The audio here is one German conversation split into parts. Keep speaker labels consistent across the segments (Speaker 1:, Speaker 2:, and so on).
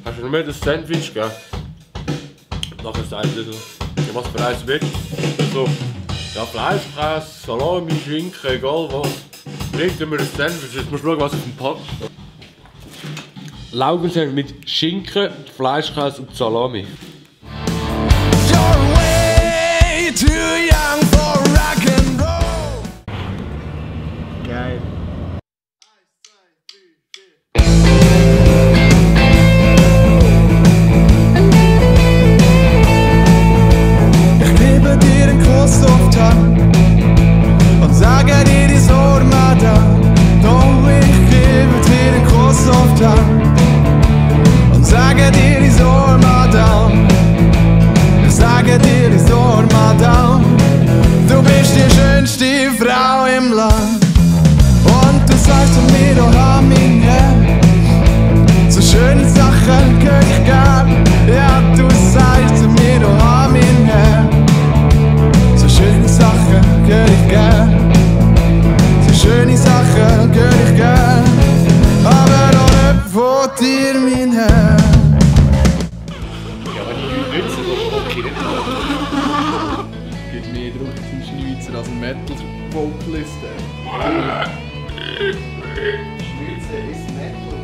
Speaker 1: Hast du noch mehr das Sandwich gegeben? Nachher sagt er so, ja, was für eins willst du? So, ja, Fleischkäse, Salami, Schinken, egal was. Bringt mir ein Sandwich, jetzt musst du schauen, was auf dem Pack steht. Laugensändwich mit Schinken, Fleischkäse und Salami.
Speaker 2: You're way too young for rock and roll.
Speaker 3: Geil.
Speaker 2: Ich gebe dir einen Kuss auf die Hand und sage dir die Sorma da. Doch ich gebe dir einen Kuss auf die Hand und sage dir die Sorma da. Ich sage dir die Sorma da. Du bist die schönste Frau im Land. Und du sagst zu mir, du hast mein Herz. So schöne Sachen gehör ich gern. Ja, du sagst zu mir, du hast mein Herz. So schöne Sachen gehör ich gern. So schöne Sachen gehör ich gern. Aber noch nicht von dir, mein Herr.
Speaker 1: Ja, wenn ich nicht nütze, dann okay, nicht
Speaker 3: Es gibt mehr Druck in Schweizer als ein Metal-Vocalist. Schweizer ist Metal.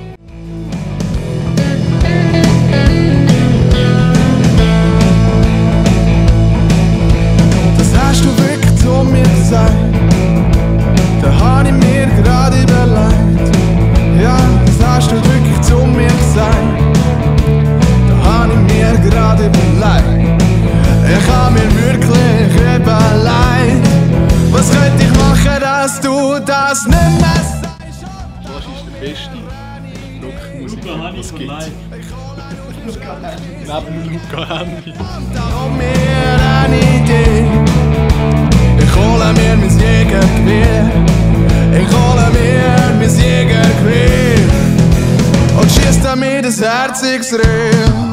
Speaker 2: Das hast du wirklich zu mir gesagt. Da hab ich mir gerade überlegt. Ja, das hast du wirklich zu mir gesagt. Da hab ich mir gerade überlegt. Ich hab mir wirklich überlegt. Was könnte ich machen, dass du das nicht mehr sagst?
Speaker 3: Was ist der beste Rockmusiker, was es gibt? Neben Luca Hänni.
Speaker 2: Darum mir eine Idee. Ich hole mir mein Jägergewehr. Ich hole mir mein Jägergewehr. Und schieß damit das Herz ins Rehl.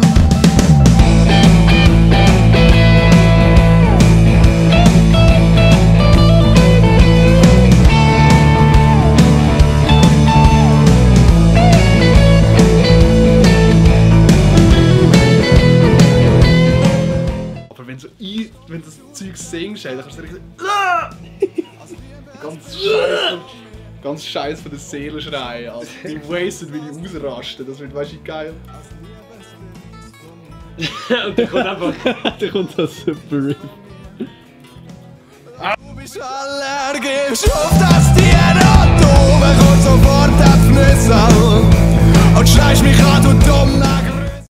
Speaker 3: Wenn du das Zeug singst, dann kannst du richtig ganz scheiß von der Seele schreien. Also, die wasted, wie die ausrasten. Das wird, weißt du, geil.
Speaker 1: Und dann kommt einfach...
Speaker 3: Dann kommt das super Riff.
Speaker 2: Du bist allergisch auf das Tier und du bekommst sofort Pfnüsse und schreist mich an, du dumm.